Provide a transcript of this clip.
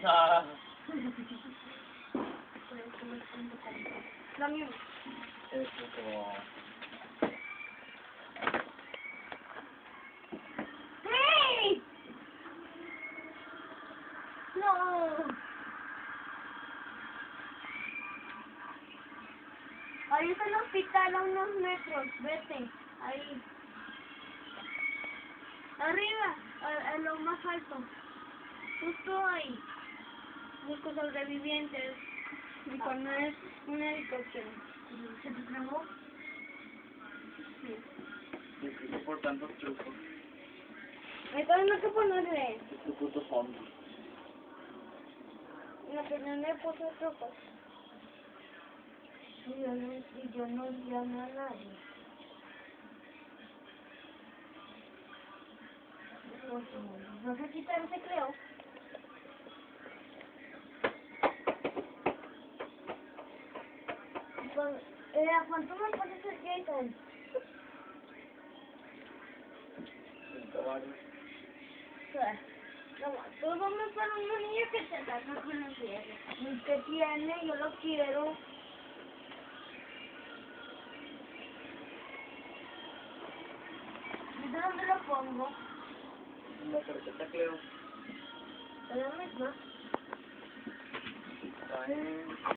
Ah. Lo mismo. Eso como... ¡Hey! No. Ahí está el hospital a unos metros. Vete. Ahí. Arriba. A lo más alto. Justo ahí. Busco sobrevivientes. Y cuando es un helicóptero. ¿Se te trabó? Sí. ¿Y qué por tantos trucos? Entonces no hay que ponerle. Es tu puto fondo. No, pero no le puse trucos. Y yo no llamo a nadie. No sé si te creo. ¿Cuánto me pones el Jason? No, tú vamos para un niño que se ataca con los cierres. ¿Y qué tiene? Yo lo quiero. ¿Y de dónde lo pongo? En la tarjeta Cleo. ¿De la misma? Está en...